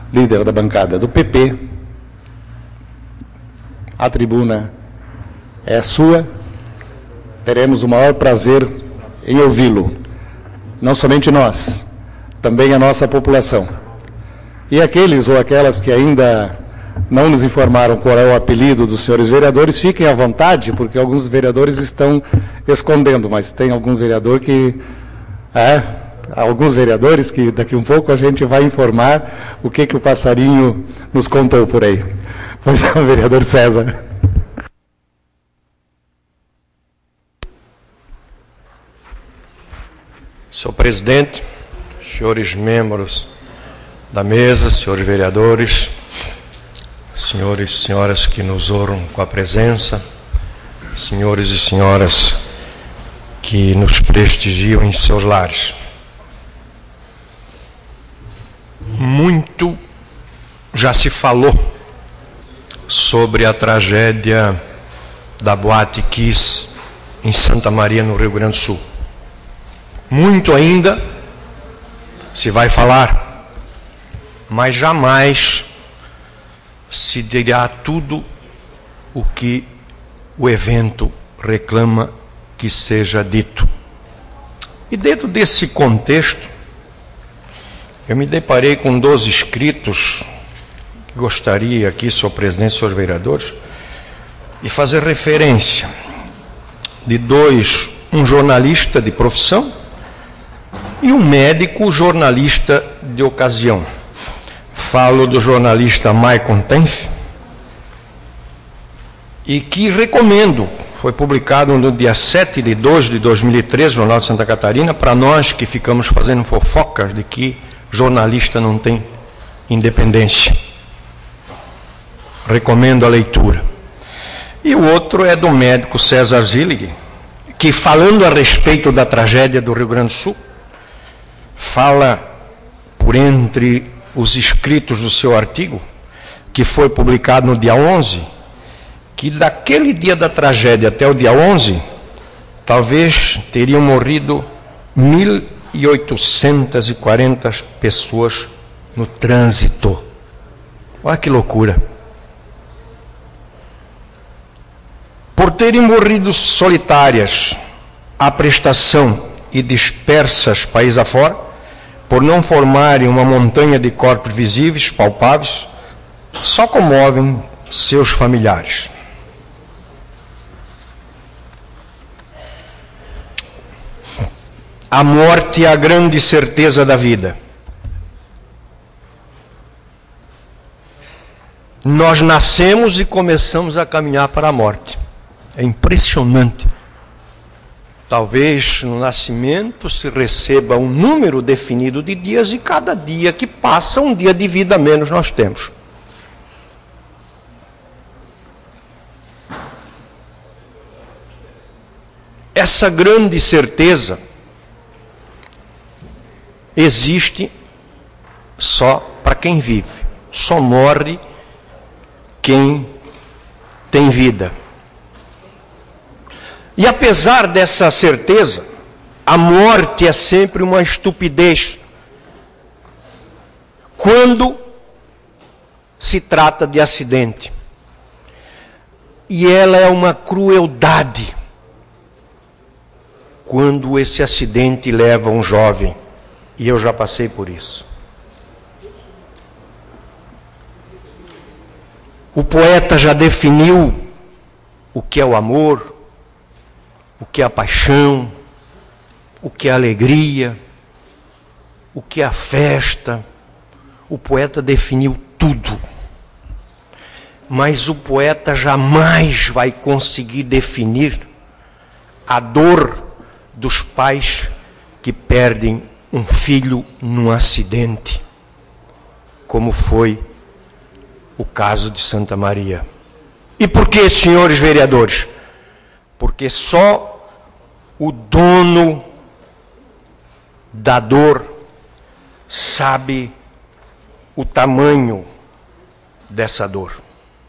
líder da bancada do PP, a tribuna é sua. Teremos o maior prazer em ouvi-lo. Não somente nós, também a nossa população. E aqueles ou aquelas que ainda não nos informaram qual é o apelido dos senhores vereadores, fiquem à vontade, porque alguns vereadores estão escondendo, mas tem alguns vereadores que daqui um pouco a gente vai informar o que o passarinho nos contou por aí. Pois não, vereador César. Senhor presidente, senhores membros da mesa, senhores vereadores, senhores e senhoras que nos honram com a presença, senhores e senhoras que nos prestigiam em seus lares. Muito já se falou sobre a tragédia da Boate Kiss em Santa Maria, no Rio Grande do Sul. Muito ainda se vai falar, mas jamais se dirá tudo o que o evento reclama que seja dito. E dentro desse contexto, eu me deparei com 2 escritos que gostaria aqui, senhor presidente, senhores vereadores, de fazer referência de 2, um jornalista de profissão e um médico jornalista de ocasião. Falo do jornalista Michael Tenf, e que recomendo, foi publicado no dia 7/2 de 2013, Jornal de Santa Catarina, para nós que ficamos fazendo fofocas de que jornalista não tem independência. Recomendo a leitura. E o outro é do médico César Zillig, que, falando a respeito da tragédia do Rio Grande do Sul, fala, por entre os escritos do seu artigo, que foi publicado no dia 11, que daquele dia da tragédia até o dia 11, talvez teriam morrido 1.840 pessoas no trânsito. Olha que loucura. Por terem morrido solitárias, à prestação e dispersas país afora, por não formarem uma montanha de corpos visíveis, palpáveis, só comovem seus familiares. A morte é a grande certeza da vida. Nós nascemos e começamos a caminhar para a morte. É impressionante. Talvez no nascimento se receba um número definido de dias e cada dia que passa, um dia de vida a menos nós temos. Essa grande certeza existe só para quem vive. Só morre quem tem vida. E apesar dessa certeza, a morte é sempre uma estupidez quando se trata de acidente. E ela é uma crueldade quando esse acidente leva um jovem. E eu já passei por isso. O poeta já definiu o que é o amor, o que é a paixão, o que é a alegria, o que é a festa. O poeta definiu tudo. Mas o poeta jamais vai conseguir definir a dor dos pais que perdem um filho num acidente, como foi o caso de Santa Maria. E por que, senhores vereadores? Porque só o dono da dor sabe o tamanho dessa dor.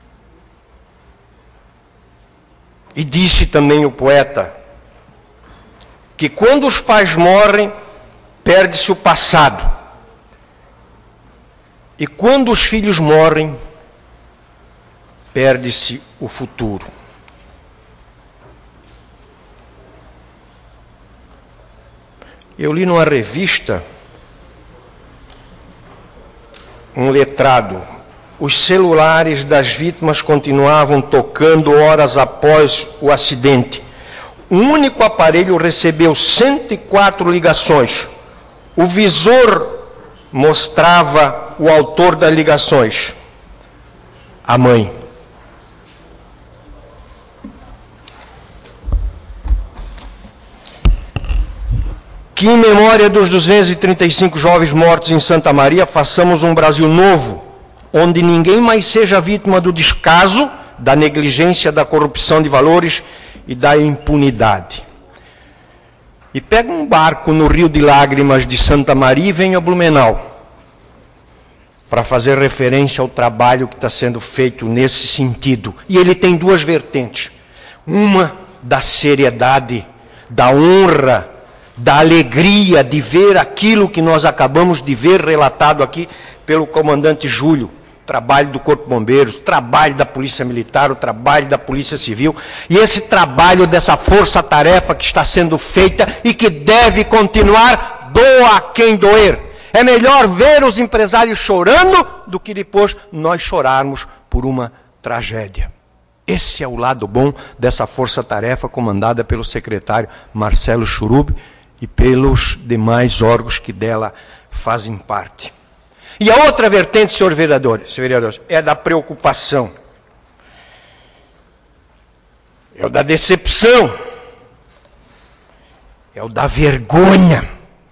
E disse também o poeta que quando os pais morrem, perde-se o passado. E quando os filhos morrem, perde-se o futuro. Eu li numa revista um letrado. Os celulares das vítimas continuavam tocando horas após o acidente. Um único aparelho recebeu 104 ligações. O visor mostrava o autor das ligações, a mãe. Que em memória dos 235 jovens mortos em Santa Maria, façamos um Brasil novo, onde ninguém mais seja vítima do descaso, da negligência, da corrupção de valores e da impunidade. E pega um barco no Rio de Lágrimas de Santa Maria e vem a Blumenau, para fazer referência ao trabalho que está sendo feito nesse sentido. E ele tem duas vertentes. Uma da seriedade, da honra, da alegria de ver aquilo que nós acabamos de ver relatado aqui pelo comandante Júlio, trabalho do Corpo de Bombeiros, trabalho da Polícia Militar, o trabalho da Polícia Civil, e esse trabalho dessa força-tarefa que está sendo feita e que deve continuar, doa quem doer. É melhor ver os empresários chorando do que depois nós chorarmos por uma tragédia. Esse é o lado bom dessa força-tarefa comandada pelo secretário Marcelo Churub e pelos demais órgãos que dela fazem parte. E a outra vertente, senhores vereadores, é da preocupação, é o da decepção, é o da vergonha,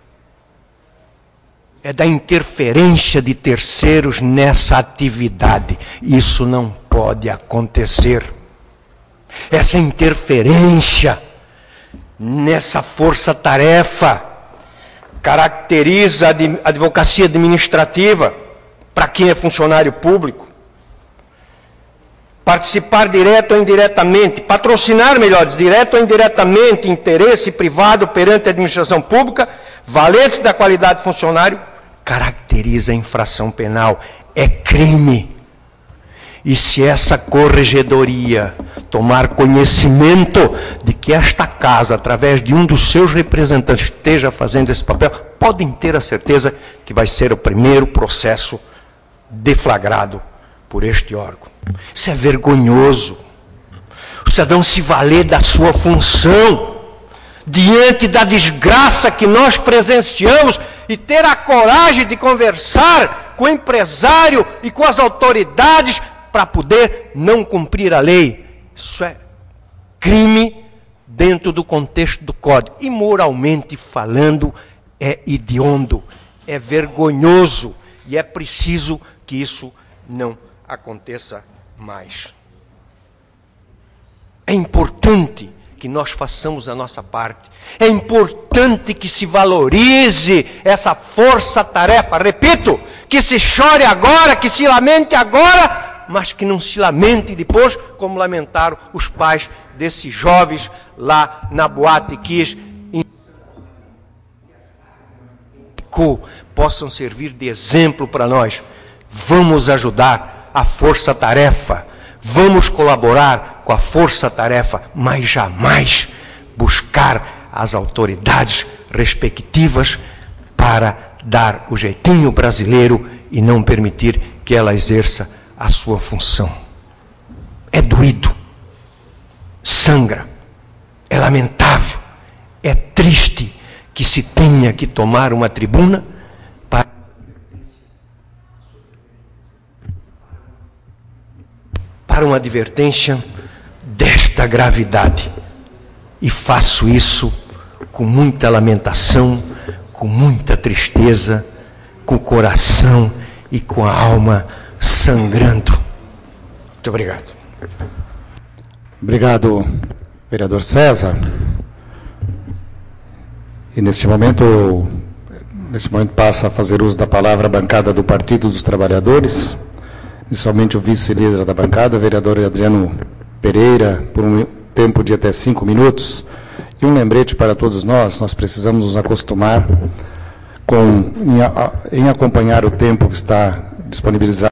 é da interferência de terceiros nessa atividade. Isso não pode acontecer. Essa interferência nessa força-tarefa caracteriza a advocacia administrativa para quem é funcionário público. Participar direto ou indiretamente, patrocinar, melhores, direto ou indiretamente, interesse privado perante a administração pública, valentes da qualidade de funcionário, caracteriza a infração penal, é crime. E se essa corregedoria tomar conhecimento de que esta casa, através de um dos seus representantes, esteja fazendo esse papel, podem ter a certeza que vai ser o primeiro processo deflagrado por este órgão. Isso é vergonhoso. O cidadão se valer da sua função diante da desgraça que nós presenciamos e ter a coragem de conversar com o empresário e com as autoridades para poder não cumprir a lei. Isso é crime dentro do contexto do Código. E moralmente falando, é hediondo, é vergonhoso. E é preciso que isso não aconteça mais. É importante que nós façamos a nossa parte. É importante que se valorize essa força-tarefa. Repito, que se chore agora, que se lamente agora, mas que não se lamente depois, como lamentaram os pais desses jovens lá na Boate Kiss, possam servir de exemplo para nós. Vamos ajudar a força-tarefa, vamos colaborar com a força-tarefa, mas jamais buscar as autoridades respectivas para dar o jeitinho brasileiro e não permitir que ela exerça a sua função. É doído, sangra, é lamentável, é triste que se tenha que tomar uma tribuna para uma advertência desta gravidade. E faço isso com muita lamentação, com muita tristeza, com o coração e com a alma sangrando. Muito obrigado. Obrigado, vereador César. E neste momento passa a fazer uso da palavra a bancada do Partido dos Trabalhadores. Inicialmente o vice-líder da bancada, vereador Adriano Pereira, por um tempo de até 5 minutos. E um lembrete para todos nós precisamos nos acostumar em acompanhar o tempo que está disponibilizar